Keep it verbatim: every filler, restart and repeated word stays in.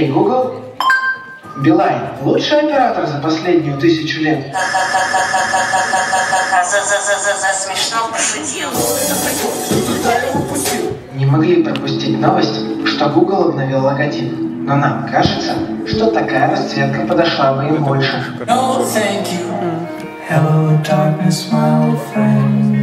Окей, Google. Билайн – лучший оператор за последнюю тысячу лет. За-за-за-за-за смешно пошутил. Не могли пропустить новость, что Google обновил логотип. Но нам кажется, что такая расцветка подошла бы им больше. No, thank you. Hello, darkness, my old friend.